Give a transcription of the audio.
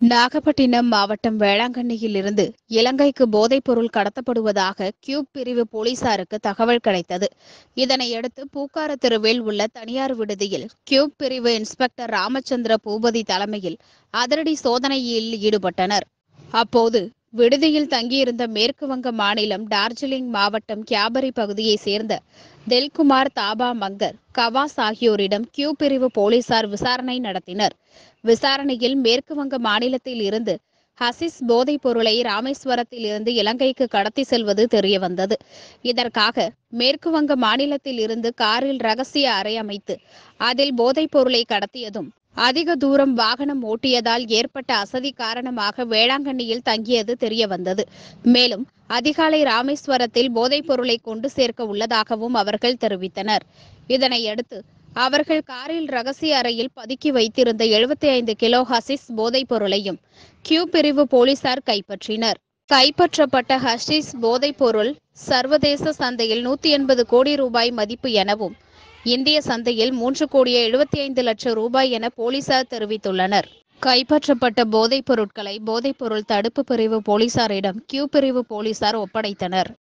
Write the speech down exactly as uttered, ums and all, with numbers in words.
நாகப்பட்டினம் மாவட்டம் வேளாங்கண்ணியில் இருந்து இலங்கைக்கு போதைப்பொருள் கடத்தப்படுவதாக கியூப் பிரிவு போலீசாருக்கு தகவல் கிடைத்தது. இதனையடுத்து பூக்கார தெருவில் உள்ள தனியார் விடுதியில் கியூப் பிரிவு இன்ஸ்பெக்டர் ராமச்சந்திர பூபதி தலைமையில் அதிரடி சோதனையில் ஈடுபட்டனர். அப்போது விடுதியில் தங்கியிருந்த மேற்கு வங்க மாநிலம் டார்ஜிலிங் மாவட்டம் கியாபரி பகுதியைச் சேர்ந்த தில்குமார் தாபா மங்கர் கவாஸ் ஆகியோரிடம் கியூ பிரிவு போலீசார் விசாரணை நடத்தினர். விசாரணையில் மேற்கு வங்க மாநிலத்தில் இருந்து ஹசிஸ் போதைப் பொருளை ராமேஸ்வரத்தில் இருந்து இலங்கைக்கு கடத்தி செல்வது தெரியவந்தது. இதற்காக மேற்கு வங்க மாநிலத்தில் இருந்து காரில் ரகசிய அறை அமைத்து அதில் போதைப் பொருளை கடத்தியதும், அதிக தூரம் வாகனம் ஓட்டியதால் ஏற்பட்ட அசதி காரணமாக வேளாங்கண்ணியில் தங்கியது தெரியவந்தது. மேலும் அதிகாலை ராமேஸ்வரத்தில் போதைப் பொருளை கொண்டு சேர்க்க உள்ளதாகவும் அவர்கள் தெரிவித்தனர். இதனையடுத்து அவர்கள் காரில் ரகசிய அறையில் பதுக்கி வைத்திருந்த எழுபத்தி ஐந்து கிலோ ஹசிஸ் போதைப் பொருளையும் கியூ பிரிவு போலீசார் கைப்பற்றினர். கைப்பற்றப்பட்ட ஹஷிஸ் போதைப் பொருள் சர்வதேச சந்தையில் நூத்தி எண்பது கோடி ரூபாய் மதிப்பு எனவும், இந்திய சந்தையில் மூன்று கோடியே எழுபத்தி ஐந்து லட்சம் ரூபாய் என போலீசார் தெரிவித்துள்ளனர். கைப்பற்றப்பட்ட போதைப் பொருட்களை போதைப் பொருள் தடுப்பு பிரிவு போலீசாரிடம் கியூ பிரிவு போலீசார் ஒப்படைத்தனர்.